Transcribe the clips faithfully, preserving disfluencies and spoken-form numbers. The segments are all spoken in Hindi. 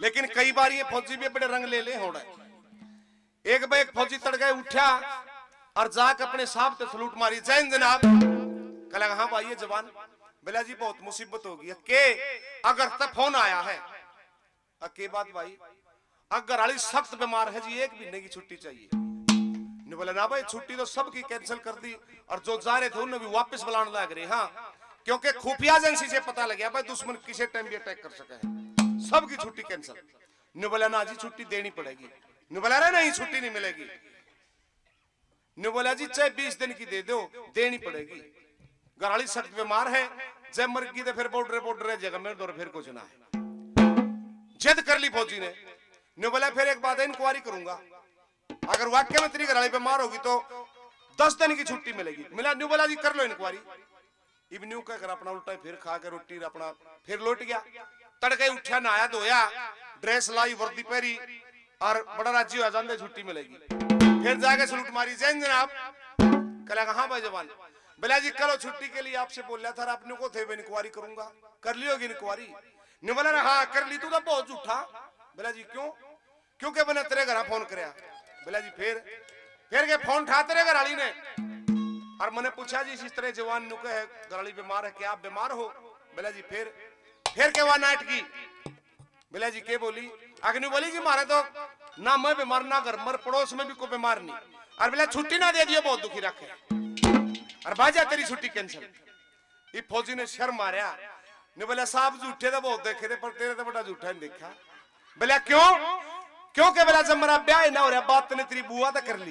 लेकिन कई बार ये फौजी भी बड़े रंग ले ले हो रहे। एक बार एक फौजी तड़के उठा और जाके अपने साहब से सलूट मारी, जय हिंद जनाब। कहला हाँ भाई ये जवान। बोला जी बहुत मुसीबत हो गई के अगर तक फोन आया है। के बात भाई? अगर वाली सख्त बीमार है जी, एक महीने की छुट्टी चाहिए। ने बोला ना भाई छुट्टी तो सबकी कैंसिल कर दी और जो जा रहे थे उन्हें भी वापस बुलाने लग रहे। हाँ, क्योंकि खुफिया एजेंसी से पता लग गया भाई दुश्मन किसी टाइम भी अटैक कर सका है, सबकी छुट्टी कैंसिल। ने बोला ना जी छुट्टी देनी पड़ेगी। ने बोला रे नहीं छुट्टी नहीं मिलेगी। ने बोला जी चाहे बीस दिन की दे दो, देनी पड़ेगी। घरवाली सख्त बीमार है, जब मर गई तो फिर बॉर्डर बॉर्डर जगह में दौर फिर कुछ ना है। जिद कर ली फौजी ने। ने बोला फिर एक बात है, इंक्वायरी करूंगा, अगर वाकई में तेरी घरवाली बीमार होगी तो दस दिन की छुट्टी मिलेगी। मिला न्यू बोला जी कर लो इंक्वायरी। इब न्यू कहकर अपना उल्टा फिर खा के रोटी अपना फिर लौट गया। तड़के उठा, नहाया धोया, ड्रेस लाई, वर्दी पहरी और बड़ा राजी हुआ जान छुट्टी मिलेगी। फिर जाके सलूट मारी, जय जनाब। कहला हाँ भाई जवान। बोला जी करो छुट्टी के लिए आपसे बोल रहा था, आपने को थे इंक्वायरी करूंगा, कर ली होगी इंक्वायरी। ने बोला हाँ कर ली, तू तो बहुत झूठा। बोला जी क्यों? क्योंकि मैंने तेरे घर फोन कराया। बोला जी फिर फिर के फोन उठा तेरे घरवाली ने और मैंने पूछा जी इस तरह जवान नु के घरवाली बीमार है, क्या आप बीमार हो? बोला जी फिर फिर के वहां नाट की। बोला जी के बोली? अग्नि बोली जी मारे तो ना मैं बीमार ना घर मर पड़ोस में भी कोई बीमार नहीं। और बोला छुट्टी ना दे दियो, बहुत दुखी रखे और बाजा तेरी छुट्टी कैंसिल। ये फौजी ने शर्म मारा। ने बोला साहब झूठे तो बहुत देखे थे पर तेरे तो बड़ा झूठा नहीं देखा। बोला क्यों? क्योंकि बोला जब मेरा ब्याह ना हो रहा बात ने तेरी बुआ तो कर ली।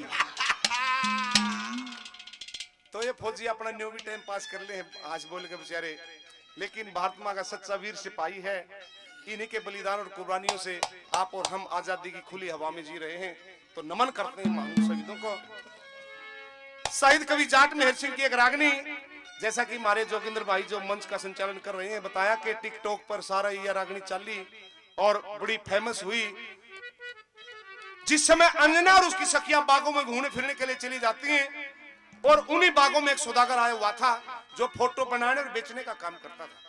तो ये फौजी अपना न्यू भी टाइम पास कर ले आज बोल के बेचारे, लेकिन भारत माँ का सच्चा वीर सिपाही है। इन्हीं के बलिदान और कुर्बानियों से आप और हम आजादी की खुली हवा में जी रहे हैं। तो नमन करते हैं महान शहीदों को। शहीद कवि जाट मेहर सिंह की एक रागनी, जैसा कि हमारे जोगिंदर भाई जो मंच का संचालन कर रहे हैं बताया कि टिकटॉक पर सारा यह रागनी चली और बड़ी फेमस हुई। जिस समय अंजना और उसकी सखियां बागों में घूमने फिरने के लिए चली जाती हैं और उन्हीं बागों में एक सौदागर आया हुआ था जो फोटो बनाने और बेचने का काम करता था।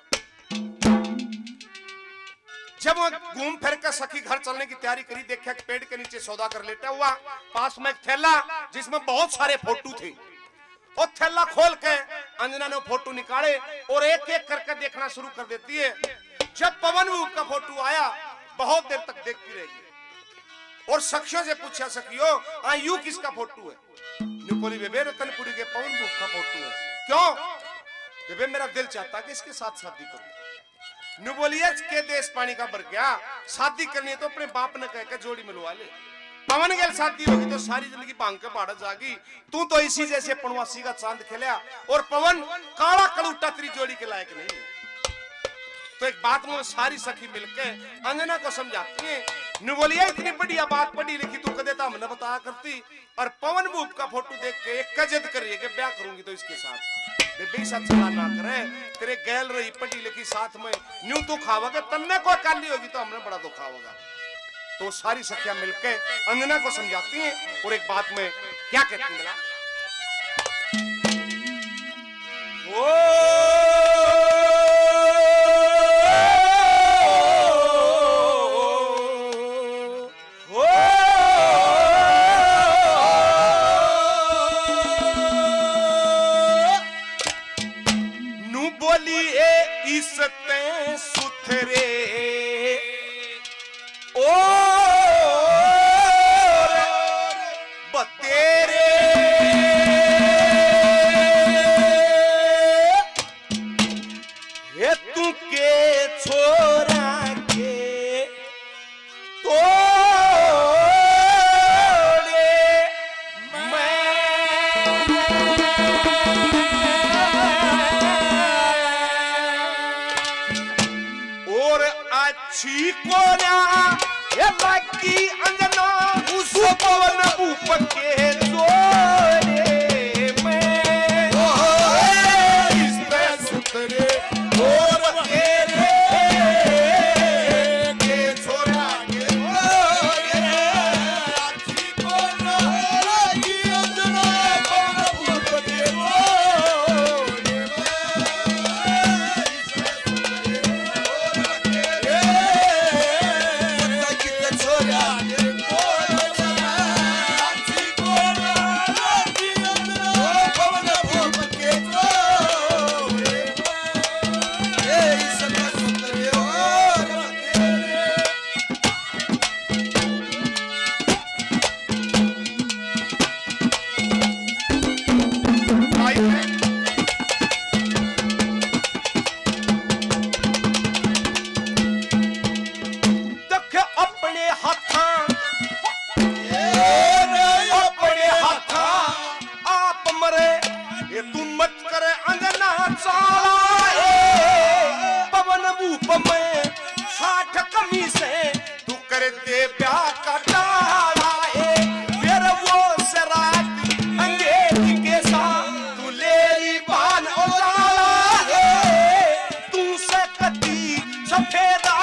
जब वो घूम फिर कर सखी घर चलने की तैयारी करी, देखा कि पेड़ के नीचे सौदागर लेटा हुआ, पास में एक थैला जिसमें बहुत सारे फोटो थे। और थैला खोल के अंजना ने फोटो निकाले और एक एक करके देखना शुरू कर देती है। जब पवन भूप का फोटो आया बहुत देर तक देखती रहेगी और सखियों से पूछा सखियो आ यू किसका फोटो है? बोली बेबे रतनपुरी के पवन भूप का फोटो है। क्यों? बेबे मेरा दिल चाहता कि इसके साथ शादी करूं। नु बोलिए के देश पानी का भर गया, शादी करनी है तो अपने बाप ने कह के जोड़ी मिलवा ले। पवन गेल शादी होगी तो सारी जिंदगी भांग के पहाड़ जागी। तू तो इसी जैसे पनवासी का चांद खेला और पवन काला कलूटा तेरी जोड़ी के लायक नहीं। तो एक बात में सारी सखी मिलके अंजना को समझाती है। नु बोलिए इतनी बढ़िया बात पढ़ी लिखी तू कदे तो हमने बताया करती। और पवन भूप का फोटो देख के एक जिद करिए कि ब्याह करूंगी तो इसके साथ। बेबी साथ चला ना करे, तेरे गैल रही पढ़ी लिखी साथ में न्यू तो खावागा, तन्ने कोई काली होगी तो हमने बड़ा दुख होगा। तो सारी सखियां मिलके अंजना को समझाती हैं और एक बात में क्या कहती हैं ओ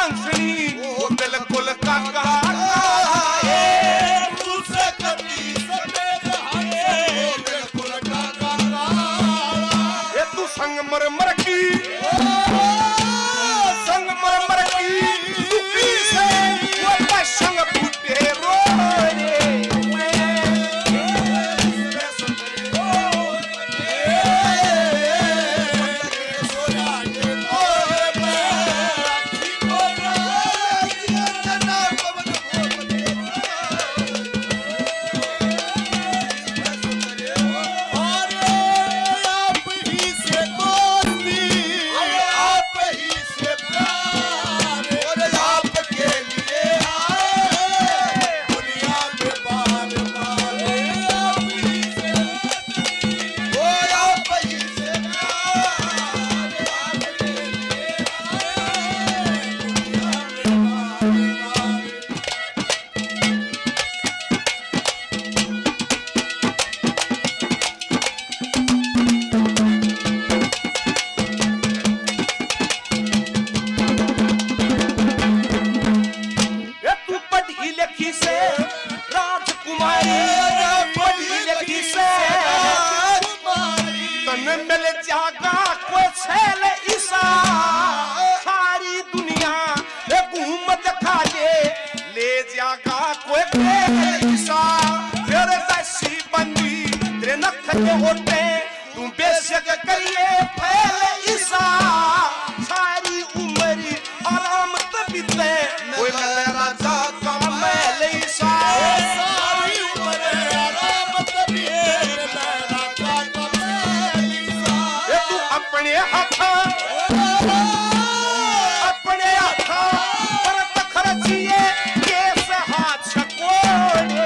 बांसुरी वो बिल्कुल काका दूसरे कभी सफेद हाथे बिल्कुल काका ये तू संगमरमर की संगमरमर की दुखी से वो संग फूटे रोए होते तुम बेशक करिए फैले ईसा सारी उम्र आराम तबीते कोई राजा का महल ईसा सारी उम्र आराम तबीते राजा का महल ईसा ये तू अपने हाथा अपने हाथा पर तखरचिए केस हाथ छकोड़े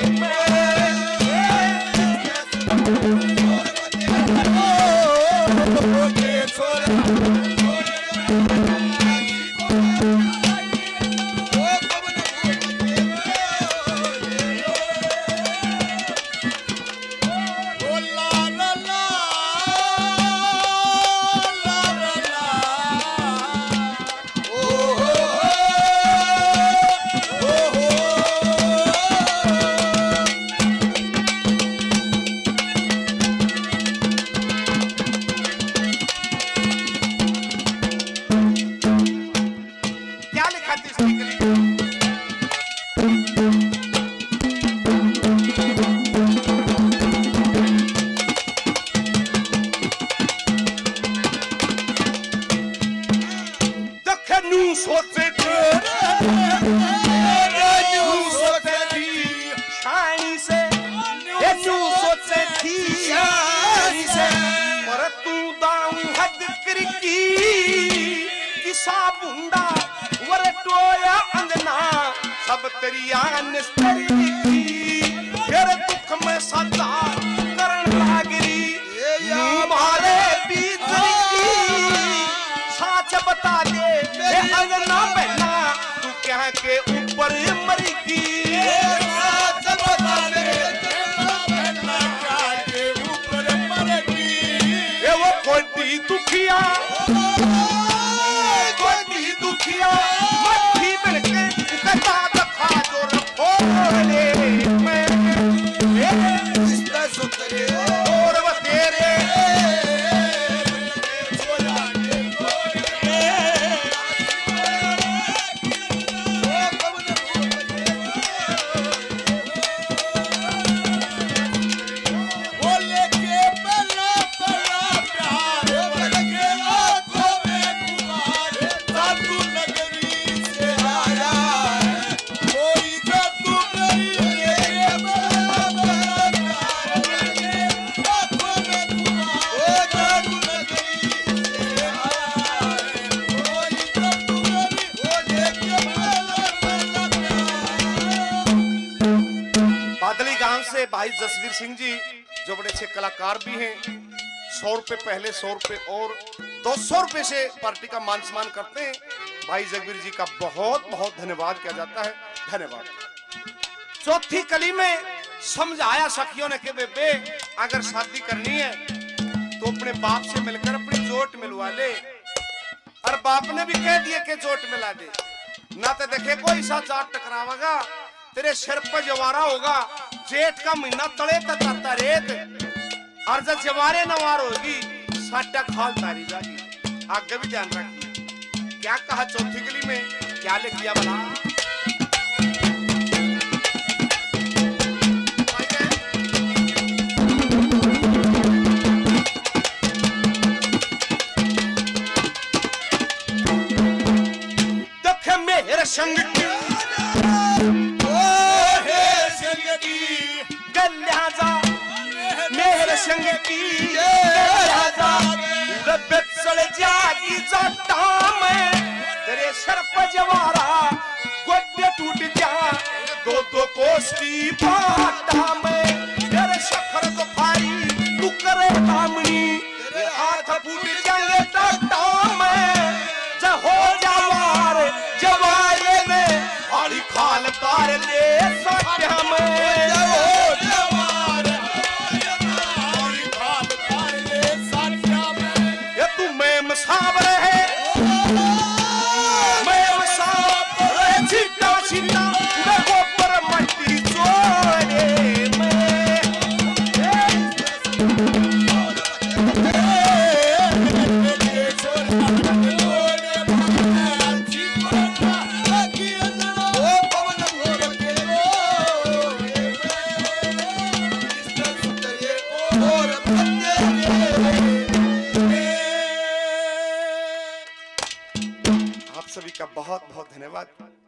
फिर दुख में सदा करण लागरी मारे बीच साच बता दे अंगना बहना तू क्या के ऊपर मरेगी साच बता दे बहना क्या के ऊपर मरेगी ये वो कोई दुखिया कोई दुखिया मट्ठी मिलके कहता दखा जो रखोले मैं इस सुतरे और वो तेरे सोया के गोरे ओ कबन बोले के पला पला प्यार लगे आंखों में तुम्हारे साधु नगरी से आया कोई जादू नहीं ये पला पला प्यार लगे आंखों में तुम्हारे जादू नगरी से आया कोई जादू नहीं बोले के पला पला प्यार बादली गांव से भाई जसवीर सिंह जी जो बड़े अच्छे कलाकार भी हैं, सौ रुपए पहले सौ रुपए और दो सौ रुपए से पार्टी का मान सम्मान करते हैं। भाई जगवीर जी का बहुत बहुत धन्यवाद किया जाता है। धन्यवाद। चौथी कली में समझाया सखियों ने कि बेबे अगर शादी करनी है तो अपने बाप से मिलकर अपनी जोट मिलवा ले, और बाप ने भी कह दिया कि जोट मिला दे। ना तो देखे कोई सा जाट टकरावेगा, तेरे सिर पर जवारा होगा। जेठ का महीना तले तक रेत, और जब जवारे नवार होगी साटा खाल तारी जागी। आगे भी ध्यान रखिए। क्या कहा चौथी गली में, क्या लिख दिया बना? देख मेरे संग की मेरे संग की चल जागी जाटा में, तेरे सर पर जवारा गोड्डे टूट जा, दो दो कोस की बाटा में। तेरे शक्कर को भाई तू करे कामनी, हाथ फूट जाए डाटा में। जब हो जवार जवारे में हरी खाल तार दे साटा में। साबर है मैं साबर चिट्टा चिट्टा मैं गोबर मट्टी चोरे में। आप सभी का बहुत बहुत धन्यवाद।